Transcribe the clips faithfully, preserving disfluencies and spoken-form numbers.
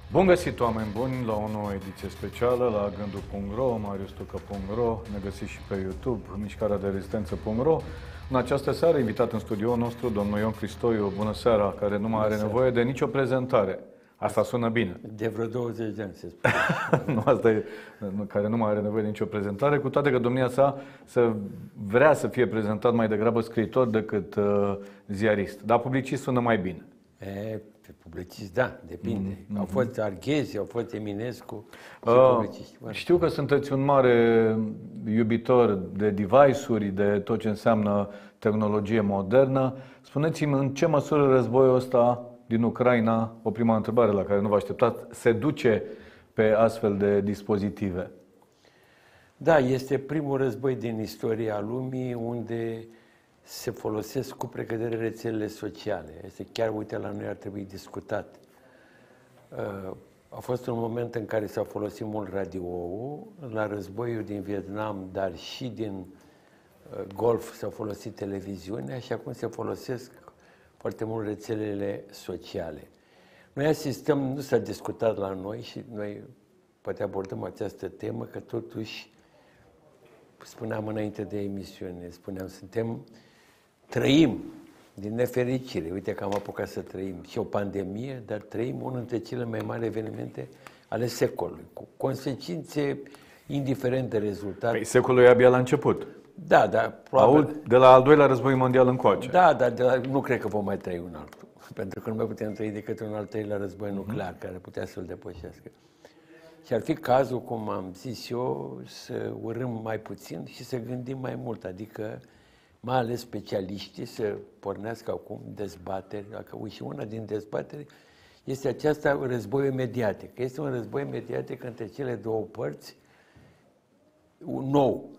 Bun găsit, oameni buni, la o nouă ediție specială la gându punct ro, mariustucă punct ro, ne găsiți și pe YouTube, mișcarea de rezistență punct ro. În această seară, invitat în studioul nostru, domnul Ion Cristoiu, bună seara, care nu mai are nevoie de nicio prezentare. Asta sună bine. De vreo douăzeci de ani, se spune. Nu, asta e, care nu mai are nevoie de nicio prezentare, cu toate că domnia sa să vrea să fie prezentat mai degrabă scriitor decât uh, ziarist. Dar publicist sună mai bine. E, publicist, da, depinde. Mm-hmm. Au fost Arghezi, au fost Eminescu și uh, publiciști. Știu că sunteți un mare iubitor de device-uri, de tot ce înseamnă tehnologie modernă. Spuneți-mi, în ce măsură războiul ăsta din Ucraina, o prima întrebare la care nu vă așteptați, se duce pe astfel de dispozitive? Da, este primul război din istoria lumii unde se folosesc cu precădere rețelele sociale. Este chiar, uite, la noi ar trebui discutat. A fost un moment în care s-a folosit mult radio-ul, la războiul din Vietnam, dar și din Golf s-a folosit televiziunea și acum se folosesc foarte mult rețelele sociale. Noi asistăm, nu s-a discutat la noi și noi poate abordăm această temă, că totuși, spuneam înainte de emisiune, spuneam, suntem, trăim din nefericire, uite că am apucat să trăim și o pandemie, dar trăim unul dintre cele mai mari evenimente ale secolului, cu consecințe indiferent de rezultat. Păi, secolul e abia la început. Da, dar probabil... Aud, de la al doilea război mondial încoace. Da, dar de la, nu cred că vom mai trăi un altul. Pentru că nu mai putem trăi decât un al treilea război nuclear, mm-hmm. care putea să-l depășească. Și ar fi cazul, cum am zis eu, să urâm mai puțin și să gândim mai mult. Adică, mai ales specialiștii, să pornească acum dezbateri. Dacă, și una din dezbateri este aceasta, războiul mediatic. Este un război mediatic între cele două părți, nou.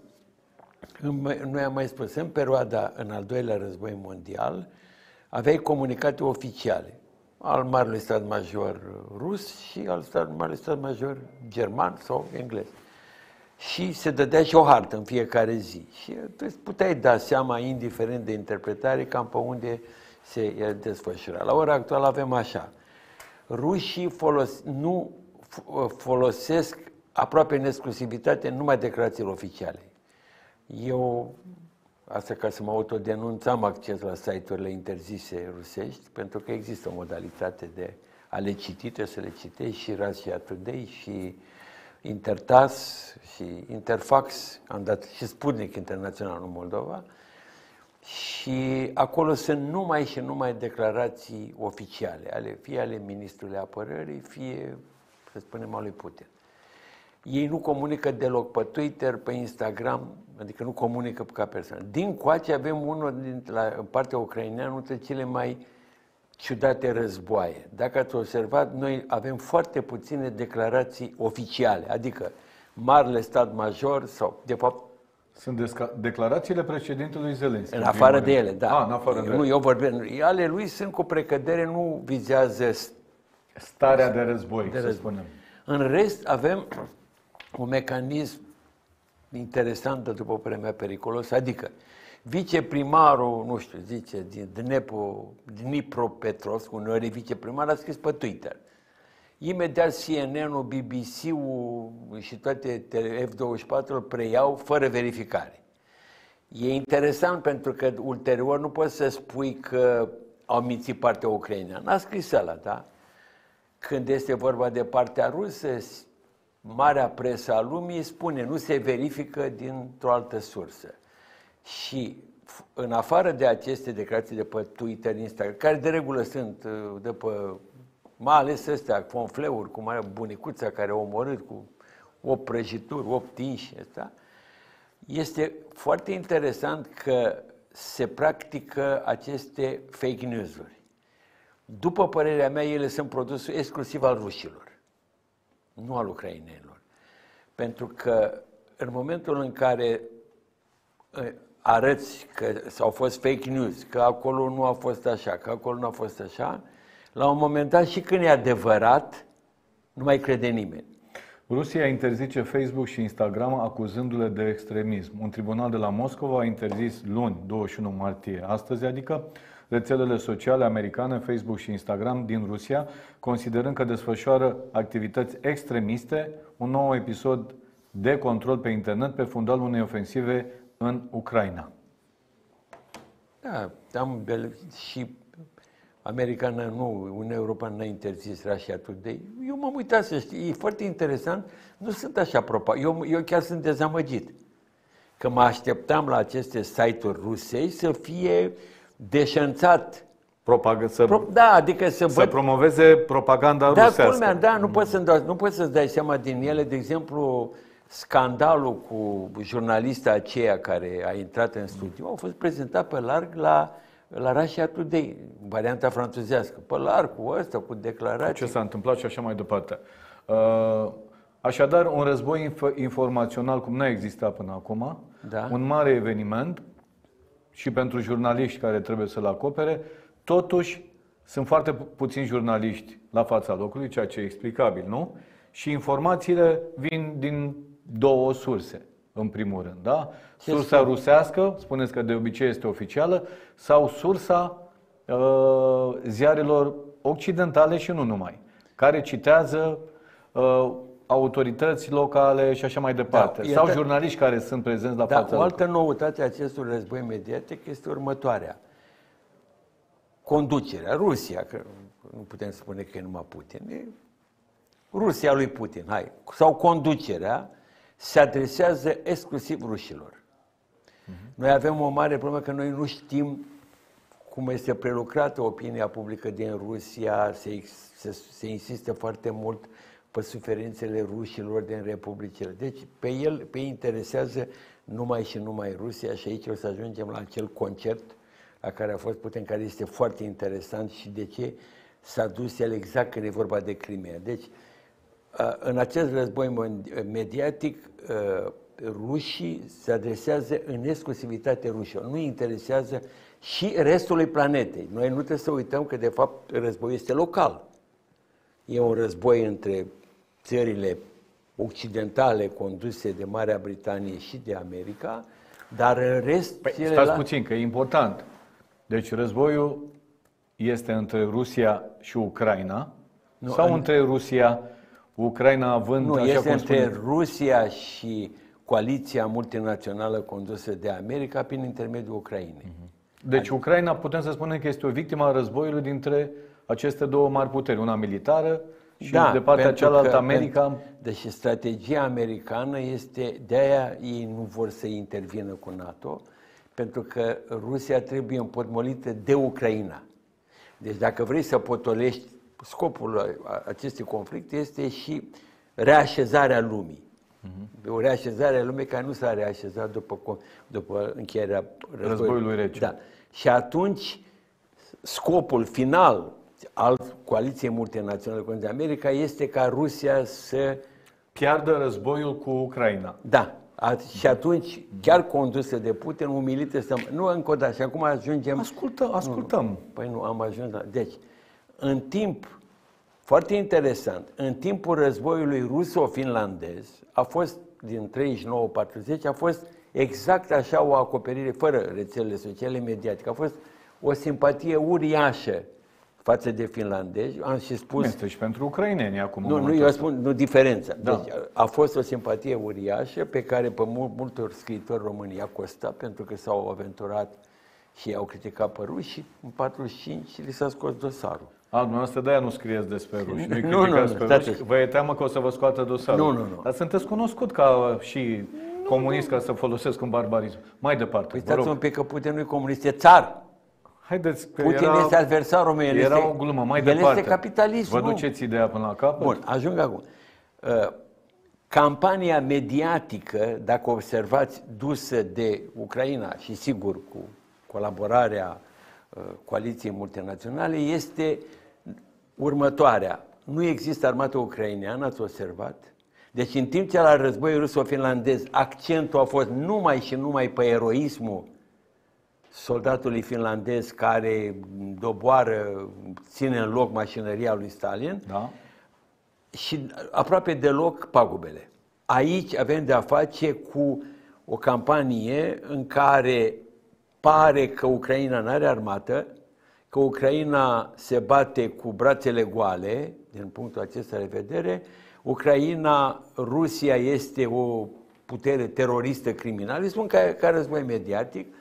Noi am mai spus, în perioada, în al doilea război mondial, aveai comunicate oficiale al Marelui Stat Major rus și al Marelui Stat Major german sau englez. Și se dădea și o hartă în fiecare zi. Și tu puteai da seama, indiferent de interpretare, cam pe unde se desfășura. La ora actuală avem așa. Rușii folos, nu folosesc aproape în exclusivitate numai declarațiile oficiale. Eu, asta ca să mă autodenunț, am acces la site-urile interzise rusești, pentru că există o modalitate de a le citi, să le citești, și Russia Today, și Intertas, și Interfax, am dat și Sputnik Internațional în Moldova, și acolo sunt numai și numai declarații oficiale, ale, fie ale Ministrului Apărării, fie, să spunem, al lui Putin. Ei nu comunică deloc pe Twitter, pe Instagram, adică nu comunică ca persoană. Din coace avem unul din la, în partea ucraineană, unul dintre cele mai ciudate războaie. Dacă ați observat, noi avem foarte puține declarații oficiale, adică Marele Stat Major sau, de fapt... Sunt declarațiile președintelui Zelenski. În afară de ele, da. A, în afară de nu, ele. eu vorbesc. Ale lui sunt cu precădere, nu vizează starea de război, de să război. spunem. În rest, avem un mecanism interesant, după părerea mea, periculos, adică viceprimarul, nu știu, zice, din Dnipropetrovsk, uneori viceprimar, a scris pe Twitter. Imediat C N N-ul, B B C-ul și toate F douăzeci și patru îl preiau fără verificare. E interesant pentru că ulterior nu poți să spui că au mințit partea ucraineană. A scris ăla, da? Când este vorba de partea rusă, marea presă a lumii spune, nu se verifică dintr-o altă sursă. Și în afară de aceste declarații de pe Twitter, Instagram, care de regulă sunt de pe, mai ales astea, fonfleuri, cum are bunicuța care a omorât cu opt prăjituri, opt tinși, asta, este foarte interesant că se practică aceste fake news-uri. După părerea mea, ele sunt produse exclusiv al rușilor, nu al ucrainenilor. Pentru că în momentul în care arăți că au fost fake news, că acolo nu a fost așa, că acolo nu a fost așa, la un moment dat și când e adevărat, nu mai crede nimeni. Rusia interzice Facebook și Instagram acuzându-le de extremism. Un tribunal de la Moscova a interzis luni, douăzeci și unu martie, astăzi, adică, rețelele sociale americane, Facebook și Instagram din Rusia, considerând că desfășoară activități extremiste, un nou episod de control pe internet pe fundalul unei ofensive în Ucraina. Da, am și americană nu, Uniunea Europeană n-a interzis Russia Today. Eu m-am uitat să știi, e foarte interesant, nu sunt așa propagă. Eu, eu chiar sunt dezamăgit că mă așteptam la aceste site-uri rusei să fie deșanțat. Propagă, să, Pro, da, adică să, să văd, promoveze propaganda da, rusească. culmea, da, nu poți, să-mi dau, nu poți să-ți dai seama din ele, de exemplu, scandalul cu jurnalista aceea care a intrat în studiu a fost prezentat pe larg la, la Russia Today, varianta franțuzească, pe larg cu ăsta, cu declarații. Ce s-a întâmplat și așa mai departe. Așadar, un război informațional cum n-a existat până acum, Da. un mare eveniment și pentru jurnaliști care trebuie să-l acopere, totuși sunt foarte pu- puțini jurnaliști la fața locului, ceea ce e explicabil, nu? Și informațiile vin din două surse, în primul rând, da? Ce Sursa spune? rusească, spuneți că de obicei este oficială, sau sursa uh, ziarelor occidentale și nu numai, care citează uh, autorități locale și așa mai departe, Da, sau iată- jurnaliști care sunt prezenți la Da, fața o locului. altă noutate a acestui război mediatic este următoarea. Conducerea, Rusia, că nu putem spune că e numai Putin, e Rusia lui Putin, hai, sau conducerea se adresează exclusiv rușilor. Noi avem o mare problemă că noi nu știm cum este prelucrată opinia publică din Rusia, se, se, se insistă foarte mult pe suferințele rușilor din republicile. Deci pe el, pe ei interesează numai și numai Rusia și aici o să ajungem la acel concert la care a fost Putin, care este foarte interesant și de ce s-a dus el exact când e vorba de Crimea. Deci, în acest război mediatic, rușii se adresează în exclusivitate rușilor. Nu interesează și restului planetei. Noi nu trebuie să uităm că, de fapt, războiul este local. E un război între țările occidentale conduse de Marea Britanie și de America, dar în rest... Păi, celelalte... stați puțin, că e important. Deci războiul este între Rusia și Ucraina, Nu, sau în- între Rusia, Ucraina având, Nu, așa este cum între spuneți, Rusia și coaliția multinațională condusă de America prin intermediul Ucrainei. Deci Ucraina putem să spunem că este o victimă a războiului dintre aceste două mari puteri, una militară și de partea pentru cealaltă că- America. pentru- Deci strategia americană este, de-aia ei nu vor să intervină cu NATO, pentru că Rusia trebuie împotmolită de Ucraina. Deci dacă vrei să potolești, scopul acestui conflict este și reașezarea lumii. O reașezare a lumii care nu s-a reașezat după, co- după încheierea războiului. Războiului rece. Da. Și atunci scopul final al coaliției multinaționale cu America este ca Rusia să... Piardă războiul cu Ucraina. Da. A, și atunci, chiar condusă de Putin, umilită să... Nu, încă o dată, și acum ajungem... Ascultă, ascultăm. Nu, păi nu, am ajuns la... Deci, în timp, foarte interesant, în timpul războiului ruso-finlandez, a fost, din treizeci și nouă patruzeci, a fost exact așa o acoperire, fără rețelele sociale mediatice. A fost o simpatie uriașă față de finlandezi. Am și spus... Este și pentru ucraineni acum. în Nu, nu, momentul eu ăsta. spun, nu, diferența. Da. Deci a fost o simpatie uriașă pe care pe mul, multor scriitori români i-a costat pentru că s-au aventurat și i-au criticat pe ruși și în patruzeci și cinci li s-a scos dosarul. A, dumneavoastră de-aia nu scrieți despre ruși, nu-i Nu, nu, criticați nu, pe stați ruși, așa. vă e teamă că o să vă scoată dosarul. Nu, nu, nu. Dar sunteți cunoscut ca și comunist, ca să folosesc un barbarism. Mai departe, Păi vă stați rog. un pic că Putin nu e comunist, e țar. Haideți că Putin era, este adversarul meu. El era este, o glumă, mai el departe. este capitalist. Vă nu? duceți ideea până la capăt? Bun, ajung acum. Uh, Campania mediatică, dacă observați, dusă de Ucraina și sigur cu colaborarea uh, coaliției multinaționale, este următoarea. Nu există armată ucraineană, ați observat? Deci în timp ce la războiul ruso-finlandez accentul a fost numai și numai pe eroismul soldatului finlandez care doboară, ține în loc mașinăria lui Stalin, Da? și aproape deloc pagubele. Aici avem de a face cu o campanie în care pare că Ucraina nu are armată, că Ucraina se bate cu brațele goale, din punctul acesta de vedere. Ucraina, Rusia este o putere teroristă criminală, spun ca, ca război mediatic,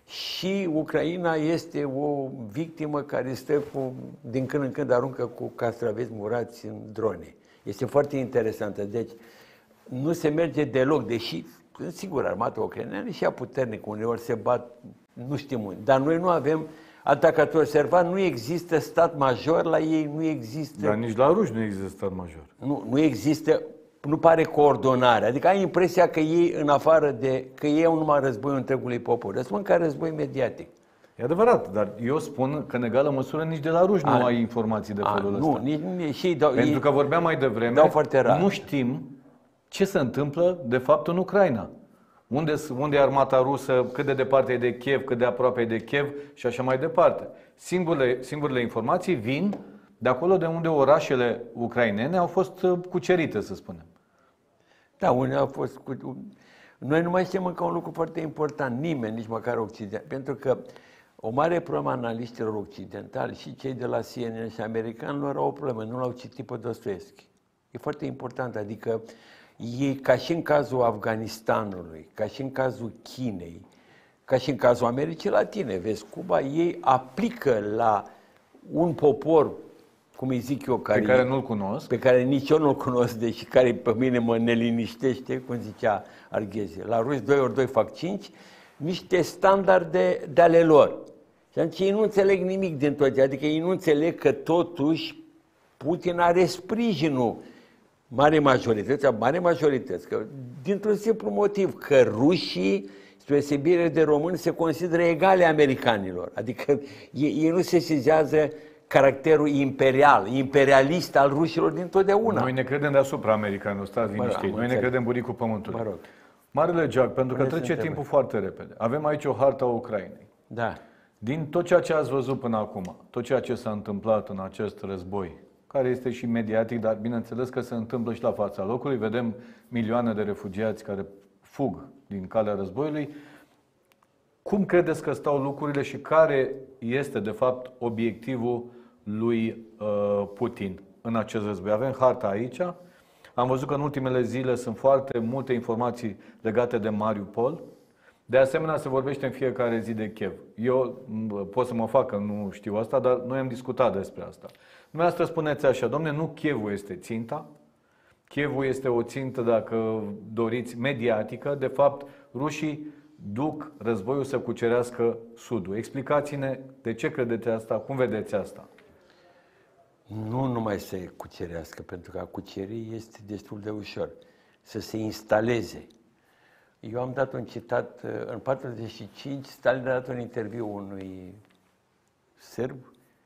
și Ucraina este o victimă care stă cu, din când în când aruncă cu castraveți murați în drone. Este foarte interesantă. Deci nu se merge deloc, deși, sigur, armata ucraineană și ea puternică, uneori se bat, nu știm unde, dar noi nu avem. Dacă ați observat, nu există stat major la ei, nu există... Dar nici la ruși nu există stat major. Nu, nu există, nu pare coordonare. Adică ai impresia că ei, în afară de... că ei au numai războiul întregului popor. Răspund ca război mediatic. E adevărat, dar eu spun că în egală măsură nici de la ruși nu A, ai informații de felul a, ăsta. Nu, nici, nici și dau, Pentru ei, că vorbeam mai devreme, dau foarte rar. nu știm ce se întâmplă de fapt în Ucraina. Unde, unde e armata rusă, cât de departe e de Kiev, cât de aproape e de Kiev și așa mai departe. Singurele, singurele informații vin de acolo de unde orașele ucrainene au fost cucerite, să spunem. Da, unde au fost... Cu... Noi nu mai știm încă un lucru foarte important, nimeni, nici măcar Occident, pentru că o mare problemă a analiștilor occidentali și cei de la C N N și americanilor au o problemă, nu l-au citit pe Dostoevski. E foarte important, adică ei, ca și în cazul Afganistanului, ca și în cazul Chinei, ca și în cazul Americii Latine, vezi, Cuba, ei aplică la un popor, cum îi zic eu, care, pe care nu-l cunosc, pe care nici eu nu-l cunosc, deși care pe mine mă neliniștește, cum zicea Arghezi. La ruși doi ori doi fac cinci, niște standarde de ale lor. Și atunci ei nu înțeleg nimic din tot, adică ei nu înțeleg că totuși Putin are sprijinul mare majorități, mare majorități, că dintr-un simplu motiv, că rușii, spre deosebire de români, se consideră egale americanilor. Adică ei, ei nu se sesizează caracterul imperial, imperialist al rușilor dintotdeauna. Noi ne credem deasupra americanilor, stați liniștiți. Noi ne credem buricul pământului. Mă rog. Marele Jack, pentru că Puneți trece întrebări. timpul foarte repede. Avem aici o hartă a Ucrainei. Da. Din tot ceea ce ați văzut până acum, tot ceea ce s-a întâmplat în acest război, care este și mediatic, dar bineînțeles că se întâmplă și la fața locului, vedem milioane de refugiați care fug din calea războiului. Cum credeți că stau lucrurile și care este, de fapt, obiectivul lui uh, Putin în acest război? Avem harta aici. Am văzut că în ultimele zile sunt foarte multe informații legate de Mariupol. De asemenea, se vorbește în fiecare zi de Kiev. Eu pot să mă fac că nu știu asta, dar noi am discutat despre asta. Dumneavoastră spuneți așa, domne, nu Kievul este ținta. Kievul este o țintă, dacă doriți, mediatică. De fapt, rușii duc războiul să cucerească Sudul. Explicați-ne de ce credeți asta, cum vedeți asta? Nu numai să cucerească, pentru că a cuceri este destul de ușor. Să se instaleze. Eu am dat un citat, în patruzeci și cinci, Stalin a dat un interviu unui sârb,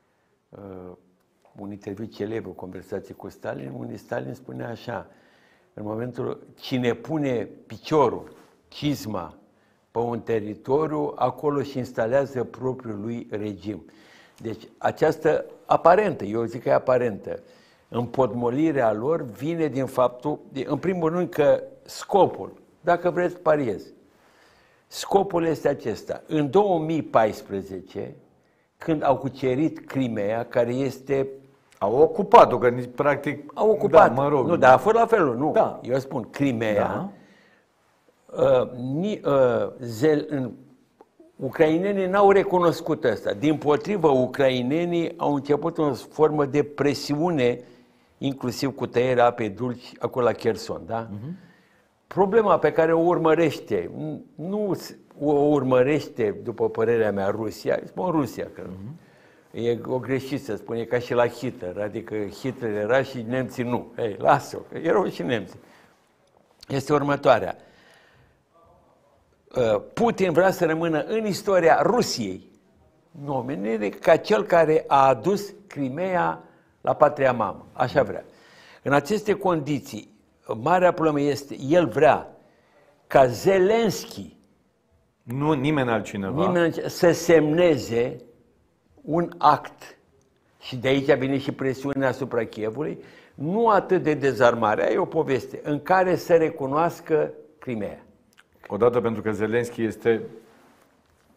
un interviu celebru, o conversație cu Stalin, unde Stalin spunea așa, în momentul, cine pune piciorul, cizma, pe un teritoriu, acolo și instalează propriul lui regim. Deci această aparentă, eu zic că e aparentă, împotmolirea lor vine din faptul, în primul rând că scopul, dacă vreți pariez, scopul este acesta. În două mii paisprezece, când au cucerit Crimea, care este... Au ocupat-o, că nici practic... Au ocupat. Da, mă rog. Nu, dar a fost la felul, nu. Da. Eu spun, Crimea, Da. uh, ni, uh, zel, în, ucrainenii n-au recunoscut asta. Dimpotrivă, ucrainenii au început o formă de presiune, inclusiv cu tăierea apei dulci, acolo la Kherson, da? Uh-huh. Problema pe care o urmărește, nu o urmărește, după părerea mea, Rusia, spun Rusia, că uh-huh. e o greșită, spune ca și la Hitler, adică Hitler era și nemții nu. Ei, lasă-o, că erau și nemții. Este următoarea. Putin vrea să rămână în istoria Rusiei, în omenire, ca cel care a adus Crimea la patria mamă. Așa vrea. În aceste condiții, marea problemă este, el vrea ca Zelenski, Nu nimeni altcineva. nimeni, să semneze un act, și de aici vine și presiunea asupra Kievului, nu atât de dezarmare, e o poveste, în care să recunoască Crimea. Odată pentru că Zelenski este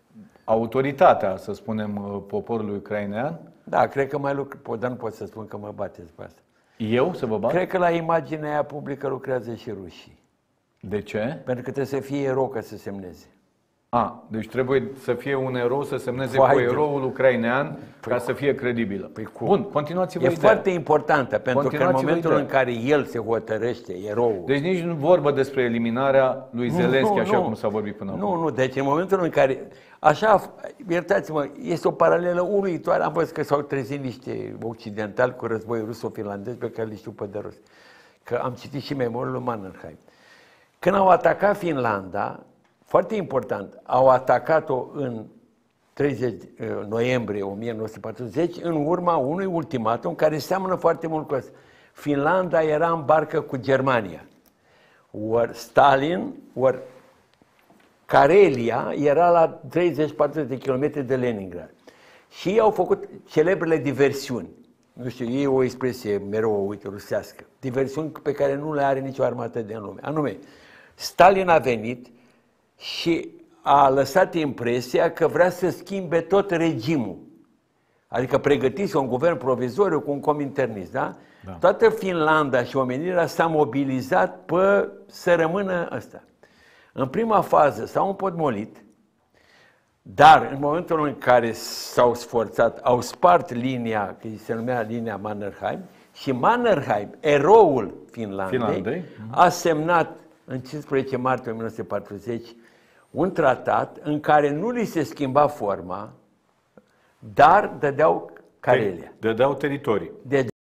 autoritatea, să spunem, poporului ucrainean. Da, cred că mai lucru, dar nu pot să spun că mă bateți pe asta. Eu să vă bat? Cred că la imaginea aia publică lucrează și rușii. De ce? Pentru că trebuie să fie erou ca să semneze. A, deci trebuie să fie un erou, să semneze Foaie cu de- eroul ucrainean Păi ca să fie credibilă. Păi cum? Bun, continuați-vă E ideea. foarte importantă, pentru că în Continuați-vă momentul ideea. în care el se hotărăște, eroul... Deci nici nu vorbă despre eliminarea lui Zelenski, Nu, așa nu. cum s-a vorbit până acum. Nu, nu, deci în momentul în care, așa, iertați-mă, este o paralelă uluitoare, am văzut că s-au trezit niște occidentali cu războiul ruso-finlandez pe care le știu pe de rost, că am citit și memoriile lui Mannerheim. Când au atacat Finlanda, foarte important, au atacat-o în treizeci noiembrie o mie nouă sute patruzeci, în urma unui ultimatum care seamănă foarte mult cu asta. Finlanda era în barcă cu Germania. Ori Stalin, ori Karelia era la treizeci patruzeci de kilometri de Leningrad. Și ei au făcut celebrele diversiuni. Nu știu, e o expresie mereu, uite, rusească. Diversiuni pe care nu le are nicio armată din lume. Anume, Stalin a venit și a lăsat impresia că vrea să schimbe tot regimul. Adică pregătise un guvern provizoriu cu un cominternist, da? Da. Toată Finlanda și omenirea s-a mobilizat pe să rămână ăsta. În prima fază s-au împotmolit, dar în momentul în care s-au sforțat, au spart linia, că se numea linia Mannerheim, și Mannerheim, eroul Finlandei, Finlandei. a semnat în cincisprezece martie o mie nouă sute patruzeci un tratat în care nu li se schimba forma, dar dădeau Karelia. Dădeau teritorii. De